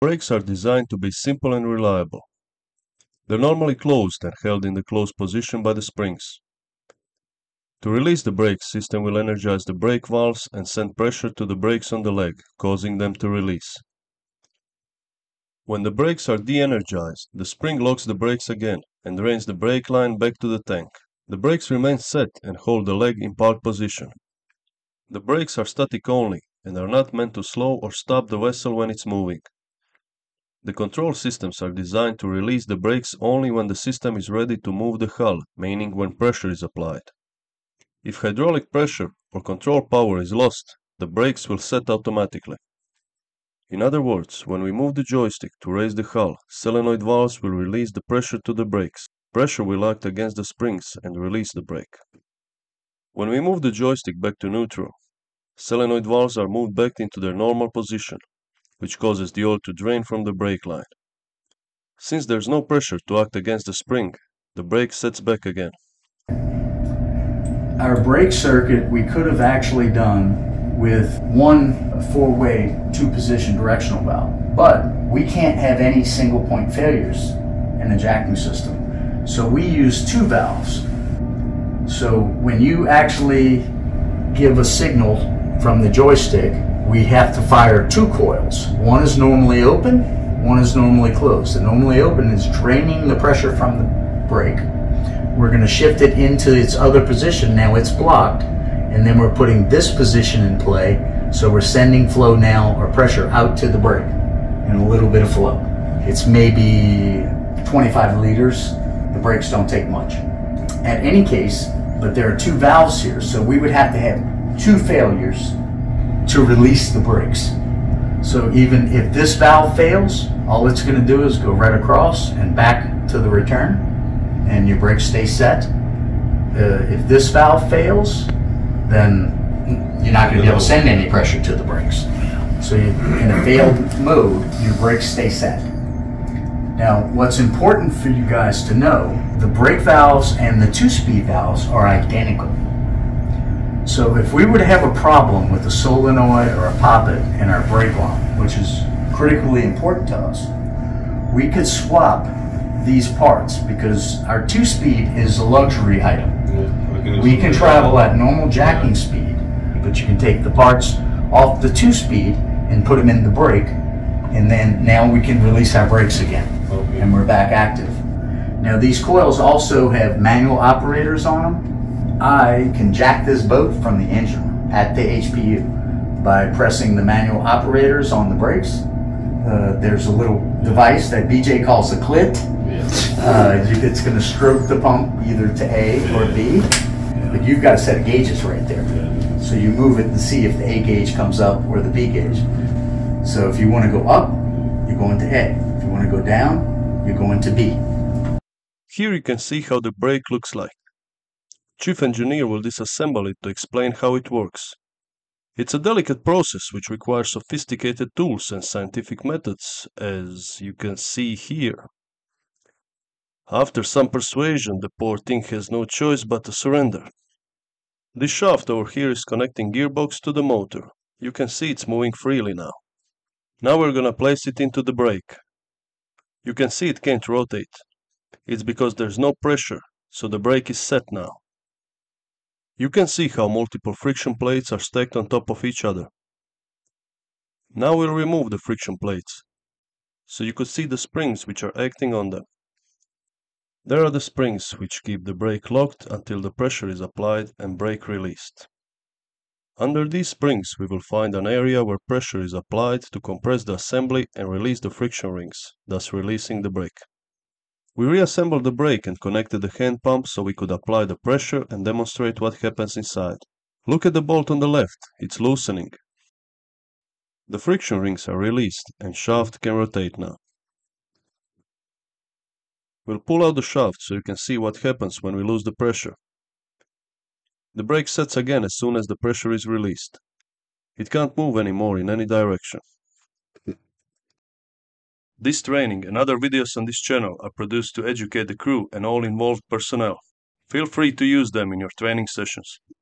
Brakes are designed to be simple and reliable. They're normally closed and held in the closed position by the springs. To release the brakes, system will energize the brake valves and send pressure to the brakes on the leg, causing them to release. When the brakes are de-energized, the spring locks the brakes again and drains the brake line back to the tank. The brakes remain set and hold the leg in park position. The brakes are static only and are not meant to slow or stop the vessel when it's moving. The control systems are designed to release the brakes only when the system is ready to move the hull, meaning when pressure is applied. If hydraulic pressure or control power is lost, the brakes will set automatically. In other words, when we move the joystick to raise the hull, solenoid valves will release the pressure to the brakes. Pressure will act against the springs and release the brake. When we move the joystick back to neutral, solenoid valves are moved back into their normal position, which causes the oil to drain from the brake line. Since there's no pressure to act against the spring, the brake sets back again. Our brake circuit we could have actually done with one 4-way 2-position directional valve, but we can't have any single point failures in the JACKUP system. So we use 2 valves. So when you actually give a signal from the joystick, we have to fire 2 coils. One is normally open, one is normally closed. The normally open is draining the pressure from the brake. We're going to shift it into its other position. Now it's blocked, and then we're putting this position in play, so we're sending flow now, or pressure, out to the brake and a little bit of flow. It's maybe 25 liters. The brakes don't take much. At any case, but there are 2 valves here, so we would have to have 2 failures to release the brakes. So even if this valve fails, all it's going to do is go right across and back to the return, and your brakes stay set. If this valve fails, then you're not going to be able to send any pressure to the brakes. So in a failed mode, your brakes stay set. Now, what's important for you guys to know, the brake valves and the 2-speed valves are identical. So if we were to have a problem with a solenoid or a poppet in our brake line, which is critically important to us, we could swap these parts because our 2-speed is a luxury item. We can travel at normal jacking speed, but you can take the parts off the 2-speed and put them in the brake, and then now we can release our brakes again, and we're back active. Now these coils also have manual operators on them. I can jack this boat from the engine at the HPU by pressing the manual operators on the brakes. There's a little device that BJ calls a clit. It's going to stroke the pump either to A or B, but you've got a set of gauges right there. So you move it and see if the A gauge comes up or the B gauge. So if you want to go up, you go into A. If you want to go down, you go into B. Here you can see how the brake looks like. Chief engineer will disassemble it to explain how it works. It's a delicate process which requires sophisticated tools and scientific methods, as you can see here. After some persuasion, the poor thing has no choice but to surrender. This shaft over here is connecting gearbox to the motor. You can see it's moving freely now. Now we're gonna place it into the brake. You can see it can't rotate. It's because there's no pressure, so the brake is set now. You can see how multiple friction plates are stacked on top of each other. Now we'll remove the friction plates, so you could see the springs which are acting on them. There are the springs which keep the brake locked until the pressure is applied and brake released. Under these springs we will find an area where pressure is applied to compress the assembly and release the friction rings, thus releasing the brake. We reassembled the brake and connected the hand pump so we could apply the pressure and demonstrate what happens inside. Look at the bolt on the left, it's loosening. The friction rings are released and shaft can rotate now. We'll pull out the shaft so you can see what happens when we lose the pressure. The brake sets again as soon as the pressure is released. It can't move anymore in any direction. This training and other videos on this channel are produced to educate the crew and all involved personnel. Feel free to use them in your training sessions.